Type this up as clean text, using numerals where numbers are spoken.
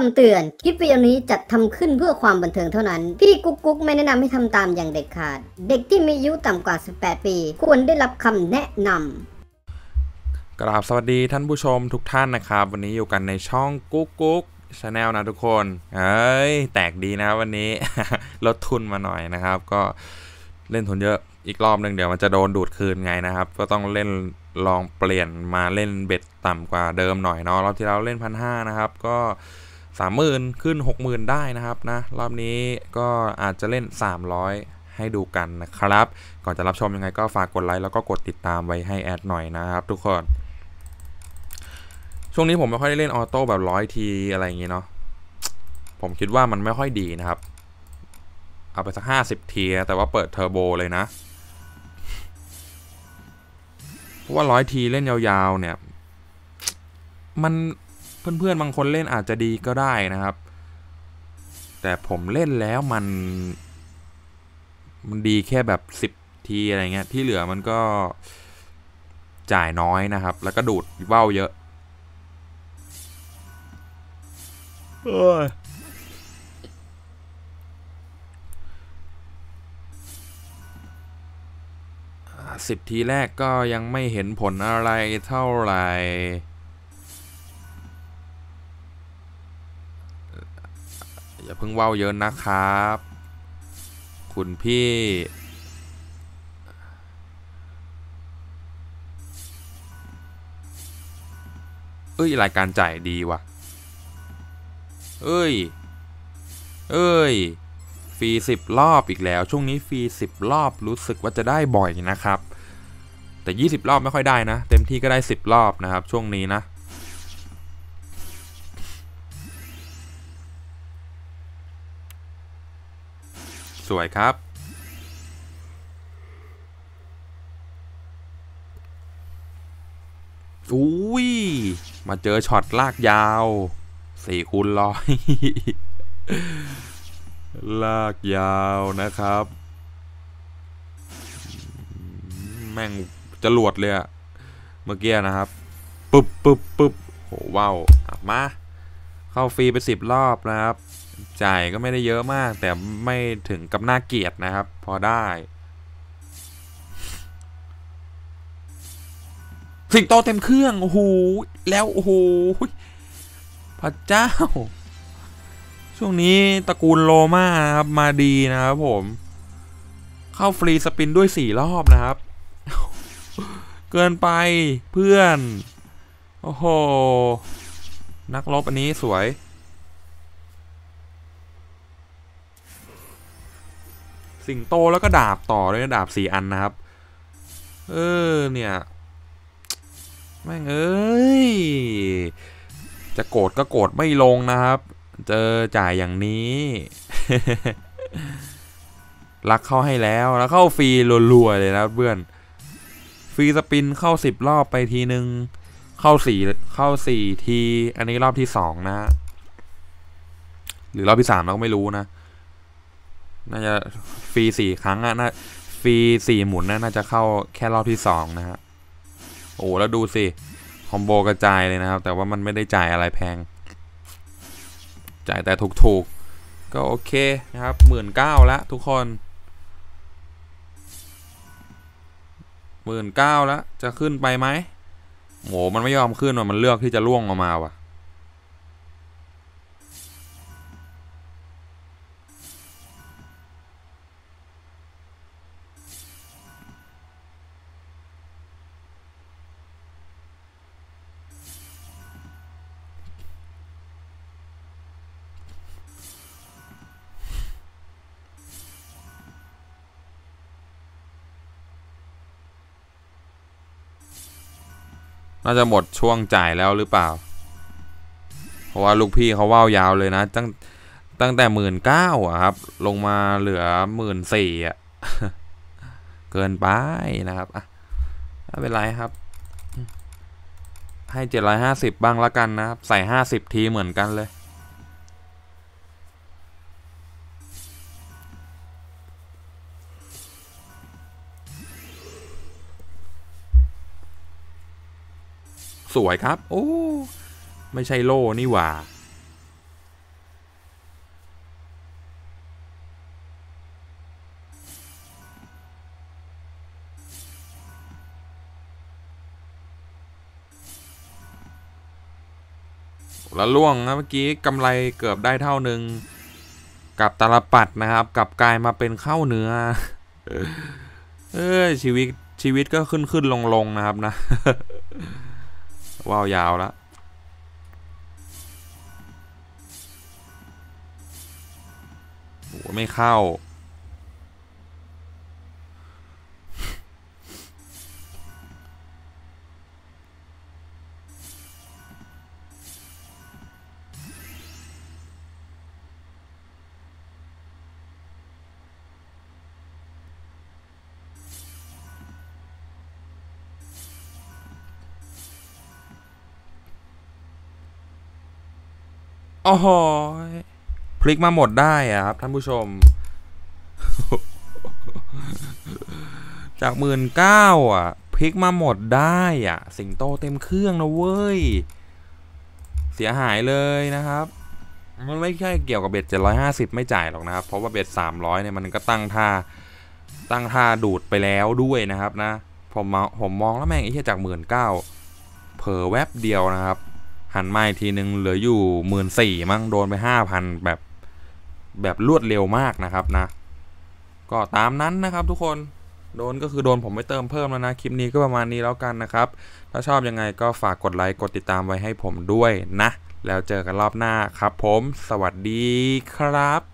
ำเตือนคลิปวิดีโอนี้จัดทำขึ้นเพื่อความบันเทิงเท่านั้นพี่กุ๊กกุ๊กไม่แนะนำให้ทำตามอย่างเด็ดขาดเด็กที่มีอายุต่ำกว่า18ปีควรได้รับคำแนะนำกราบสวัสดีท่านผู้ชมทุกท่านนะครับวันนี้อยู่กันในช่องกุ๊กกุ๊กชาแนลนะทุกคนแตกดีนะวันนี้ ลดทุนมาหน่อยนะครับก็เล่นทุนเยอะอีกรอบหนึ่งเดี๋ยวมันจะโดนดูดคืนไงนะครับก็ต้องเล่นลองเปลี่ยนมาเล่นเบ็ดต่ำกว่าเดิมหน่อยเนาะรอบที่เราเล่น1,500นะครับก็30,000ขึ้น60,000ได้นะครับนะรอบนี้ก็อาจจะเล่น300ให้ดูกันนะครับก่อนจะรับชมยังไงก็ฝากกดไลค์แล้วก็กดติดตามไว้ให้แอดหน่อยนะครับทุกคนช่วงนี้ผมไม่ค่อยได้เล่นออโต้แบบ100 ทีอะไรอย่างงี้เนาะผมคิดว่ามันไม่ค่อยดีนะครับเอาไปสัก50 ทีแต่ว่าเปิดเทอร์โบเลยนะเพราะว่า100 ทีเล่นยาวๆเนี่ยมันเพื่อนๆบางคนเล่นอาจจะดีก็ได้นะครับแต่ผมเล่นแล้วมันดีแค่แบบ10 ทีอะไรเงี้ยที่เหลือมันก็จ่ายน้อยนะครับแล้วก็ดูดว่าวเยอะ10 ทีแรกก็ยังไม่เห็นผลอะไรเท่าไหร่อย่าเพิ่งว่าวเยอะนะครับคุณพี่รายการจ่ายดีว่ะฟรี10 รอบอีกแล้วช่วงนี้ฟรี10 รอบรู้สึกว่าจะได้บ่อยนะครับแต่20 รอบไม่ค่อยได้นะเต็มที่ก็ได้10 รอบนะครับช่วงนี้นะสวยครับอุ้ยมาเจอช็อตลากยาว4x100 ลากยาวนะครับแม่งจรวดเลยอะเมื่อกี้นะครับปึ๊บโหว้าวมาเข้าฟรีไป10 รอบนะครับจ่ายก็ไม่ได้เยอะมากแต่ไม่ถึงกับน่าเกลียดนะครับพอได้สิงโตเต็มเครื่องโอ้โหแล้วโอ้โหพระเจ้าช่วงนี้ตระกูลโลมาครับมาดีนะครับผมเข้าฟรีสปินด้วย4 รอบนะครับเกินไปเพื่อนโอ้โหนักรบอันนี้สวยสิงโตแล้วก็ดาบต่อด้วยดาบ4 อันนะครับเนี่ยแม่งจะโกรธก็โกรธไม่ลงนะครับเจอจ่ายอย่างนี้รักเข้าให้แล้วเข้าฟรีรัวๆเลยนะเพื่อนฟรีสปินเข้า10 รอบไปทีนึงเข้า4 ทีอันนี้รอบที่2นะหรือรอบที่3เราก็ไม่รู้นะน่าจะฟรี4 ครั้งน่าฟรี4 หมุนน่าจะเข้าแค่รอบที่2นะฮะโอ้แล้วดูสิคอมโบกระจายเลยนะครับแต่ว่ามันไม่ได้จ่ายอะไรแพงจ่ายแต่ถูกๆก็โอเคนะครับ19,000แล้วทุกคน19,000แล้วจะขึ้นไปไหมโหมันไม่ยอมขึ้นมันเลือกที่จะล่วงออกมาว่ะน่าจะหมดช่วงจ่ายแล้วหรือเปล่าเพราะว่าลูกพี่เขาว่ายาวเลยนะตั้งแต่19,000อะครับลงมาเหลือ14,000อะเกินไปนะครับอ่ะไม่เป็นไรครับให้750บ้างละกันนะครับใส่50 ทีเหมือนกันเลยสวยครับโอ้ไม่ใช่โล่นี่หว่าแล้วล่วงนะเมื่อกี้กำไรเกือบได้เท่านึงกับตาลปัดนะครับกลับกลายมาเป็นข้าวเนื้อชีวิตก็ขึ้นลงนะครับนะ ว้าวยาวแล้วโอ้ไม่เข้าโอ้โหพลิกมาหมดได้อะครับท่านผู้ชม จาก19,000อ่ะพลิกมาหมดได้อ่ะสิงโตเต็มเครื่องนะเว้ยเสียหายเลยนะครับมันไม่ใช่เกี่ยวกับเบ็ด750ไม่จ่ายหรอกนะครับเพราะว่าเบ็ด300เนี่ยมันก็ตั้งท่าดูดไปแล้วด้วยนะครับนะผมมองแล้วแม่งไอ้เหี้ยจาก19,000เผลอแวบเดียวนะครับหันมาอีกทีนึงเหลืออยู่14,000มั้งโดนไป 5,000 แบบรวดเร็วมากนะครับนะก็ตามนั้นนะครับทุกคนโดนก็คือโดนผมไม่เติมเพิ่มแล้วนะคลิปนี้ก็ประมาณนี้แล้วกันนะครับถ้าชอบยังไงก็ฝากกดไลค์กดติดตามไว้ให้ผมด้วยนะแล้วเจอกันรอบหน้าครับผมสวัสดีครับ